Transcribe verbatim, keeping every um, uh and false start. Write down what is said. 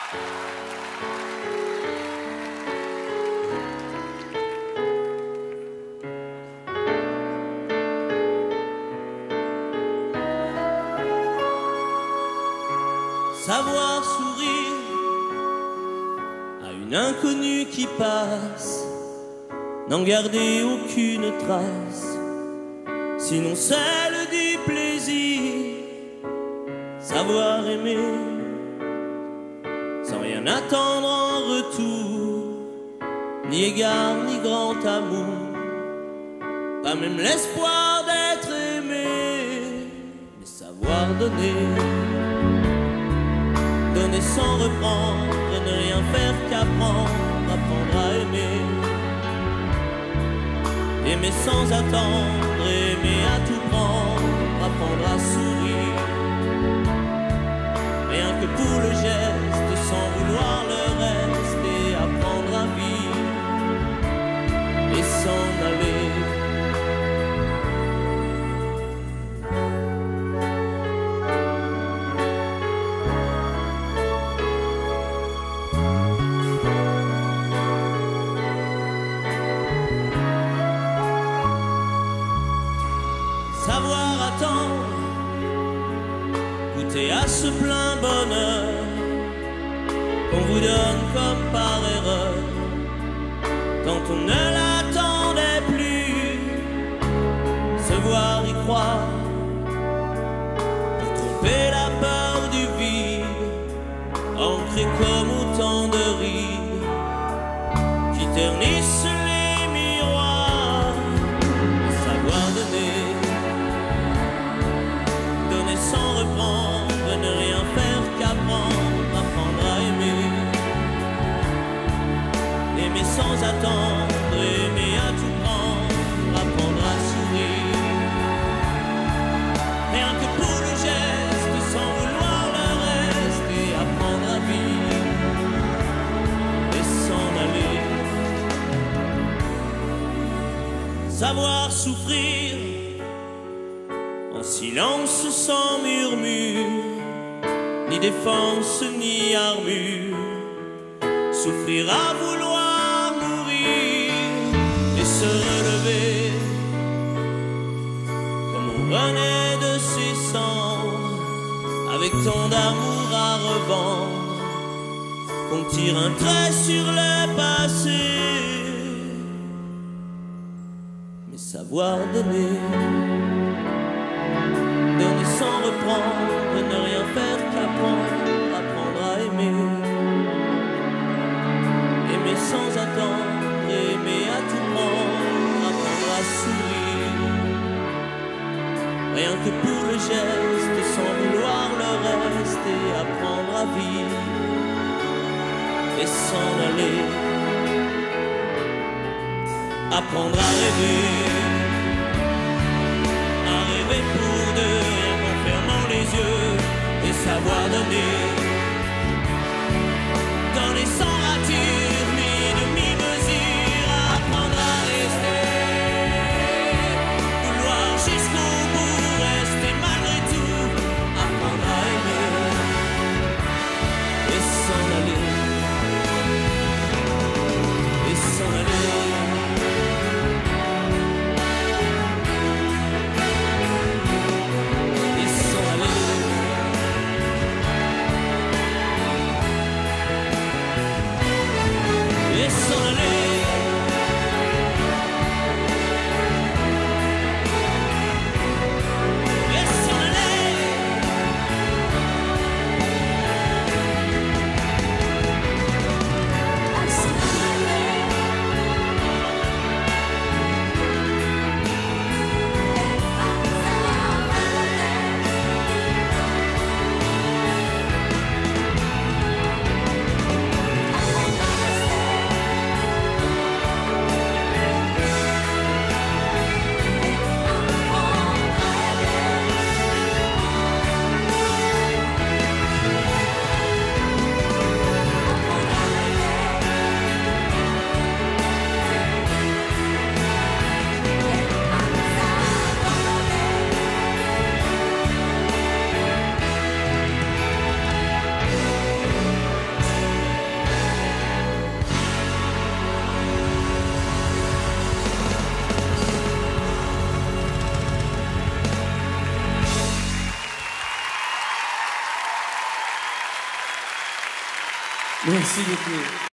Savoir sourire à une inconnue qui passe, n'en garder aucune trace, sinon celle du plaisir. Savoir aimer sans rien attendre en retour, ni égard ni grand amour, pas même l'espoir d'être aimé, mais savoir donner. Donner sans reprendre, ne rien faire qu'apprendre, apprendre à aimer. Aimer sans attendre, aimer à tout prendre, apprendre à sourire. Rien que pour le geste, sans vouloir le reste, et apprendre à vivre et s'en aller. Savoir attendre, goûter à ce plein bonheur qu'on vous donne comme par erreur, quand on ne l'attendait plus. Se voir y croire, pour tromper la peur du vide, ancré comme autant de rides qui ternissent les miroirs. Savoir donner, sans reprendre, ne rien faire qu'apprendre, apprendre à aimer. Aimer sans attendre, aimer à tout prendre, apprendre à sourire. Rien que pour le geste, sans vouloir le reste, et apprendre à vivre et s'en aller. Savoir souffrir en silence sans murmure, ni défense ni armure. Souffrir à vouloir mourir et se relever comme on renaît de ses cendres, avec tant d'amour à revendre qu'on tire un trait sur le passé. Mais savoir donner, donner sans reprendre, ne rien faire qu'apprendre, apprendre à aimer. Aimer sans attendre, aimer à tout prendre, apprendre à sourire. Rien que pour le geste, sans vouloir le reste, et apprendre à vivre et s'en aller. Apprendre à rêver, à rêver pour deux, rien qu'en fermant les yeux, et savoir donner. Donner sans rature, ni demi-mesure, apprendre à rester. Vouloir jusqu'au bout, rester malgré tout, apprendre à aimer et s'en aller. Et s'en aller. Merci beaucoup.